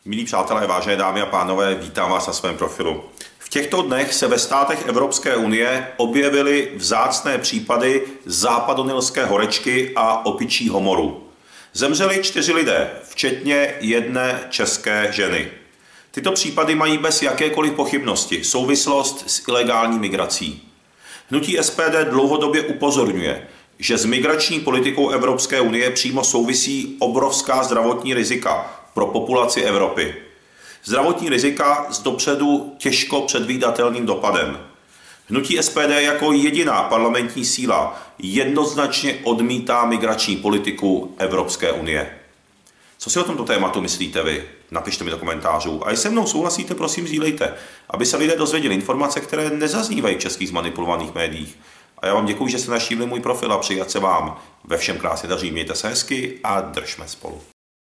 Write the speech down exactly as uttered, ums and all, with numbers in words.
Milí přátelé, vážené dámy a pánové, vítám vás na svém profilu. V těchto dnech se ve státech Evropské unie objevily vzácné případy západonilské horečky a opičího moru. Zemřeli čtyři lidé, včetně jedné české ženy. Tyto případy mají bez jakékoliv pochybnosti souvislost s ilegální migrací. Hnutí S P D dlouhodobě upozorňuje, že s migrační politikou Evropské unie přímo souvisí obrovská zdravotní rizika pro populaci Evropy. Zdravotní rizika s dopředu těžko předvídatelným dopadem. Hnutí S P D jako jediná parlamentní síla jednoznačně odmítá migrační politiku Evropské unie. Co si o tomto tématu myslíte vy? Napište mi do komentářů. A jestli se mnou souhlasíte, prosím sdílejte, aby se lidé dozvěděli informace, které nezaznívají v českých zmanipulovaných médiích. A já vám děkuji, že jste navštívili můj profil a přeji, ať se vám ve všem krásně daří. Mějte se hezky a držme spolu.